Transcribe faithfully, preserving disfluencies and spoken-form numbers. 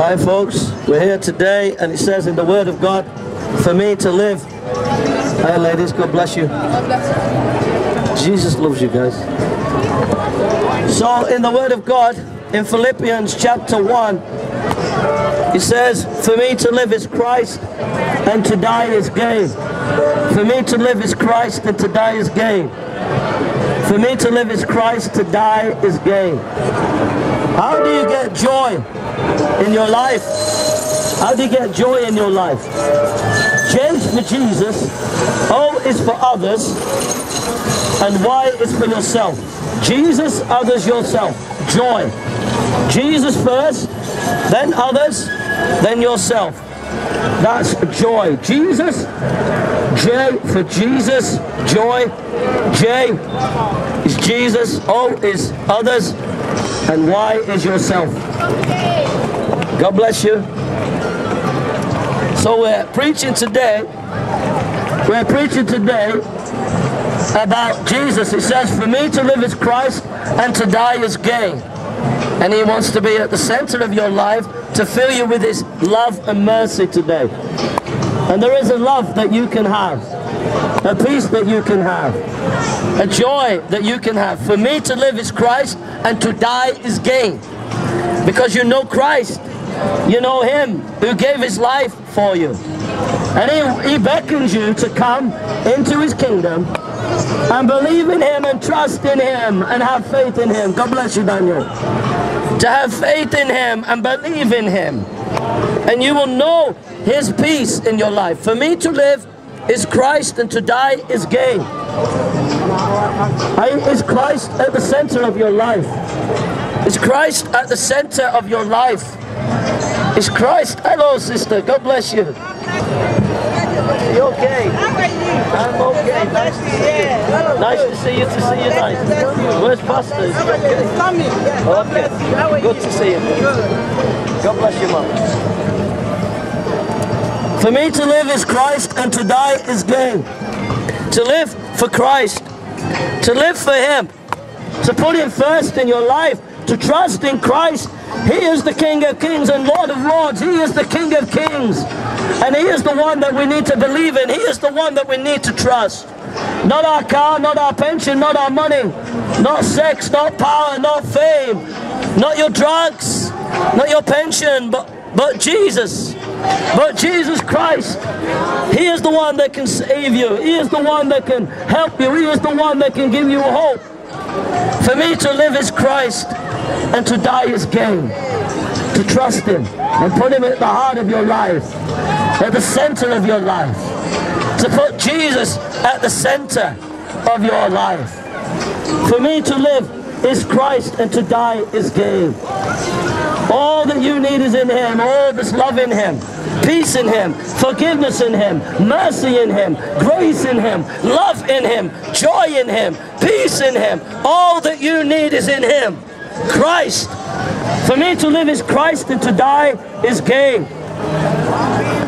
Hi folks, we're here today and it says in the Word of God, for me to live. Hi ladies, God bless you. Jesus loves you guys. So in the Word of God, in Philippians chapter one, it says, for me to live is Christ and to die is gain. For me to live is Christ and to die is gain. For me to live is Christ, to die is gain. How do you get joy in your life? How do you get joy in your life? J is for Jesus, O is for others, and Y is for yourself. Jesus, others, yourself. Joy. Jesus first, then others, then yourself. That's joy. Jesus, J for Jesus, joy. J is Jesus, O is others, and Y is yourself. God bless you. So we're preaching today, we're preaching today about Jesus. It says, for me to live is Christ and to die is gain. And He wants to be at the center of your life to fill you with His love and mercy today. And there is a love that you can have, a peace that you can have, a joy that you can have. For me to live is Christ and to die is gain. Because you know Christ, you know Him who gave His life for you. And He, he beckons you to come into His kingdom and believe in Him and trust in Him and have faith in Him. God bless you, Daniel. To have faith in Him and believe in Him. And you will know His peace in your life. For me to live is Christ and to die is gain. Is Christ at the center of your life? Is Christ at the center of your life? Is Christ? Hello, sister. God bless you. You okay? I'm okay. Nice to see you. Nice to see you. To see you. Nice. Where's Pastor? Is he okay? Okay. Good to see you. God bless you, Mom. For me to live is Christ and to die is gain. To live for Christ, to live for Him, to put Him first in your life, to trust in Christ. He is the King of Kings and Lord of Lords. He is the King of Kings. And He is the one that we need to believe in. He is the one that we need to trust. Not our car, not our pension, not our money, not sex, not power, not fame, not your drugs, not your pension, but, but Jesus. But Jesus Christ, He is the one that can save you. He is the one that can help you. He is the one that can give you hope. For me to live is Christ and to die is gain. To trust Him and put Him at the heart of your life, at the center of your life. To put Jesus at the center of your life. For me to live is Christ and to die is gain. All that you need is in Him. All this love in Him, peace in Him, forgiveness in Him, mercy in Him, grace in Him, love in Him, joy in Him, peace in Him. All that you need is in Him. Christ. For me to live is Christ and to die is gain.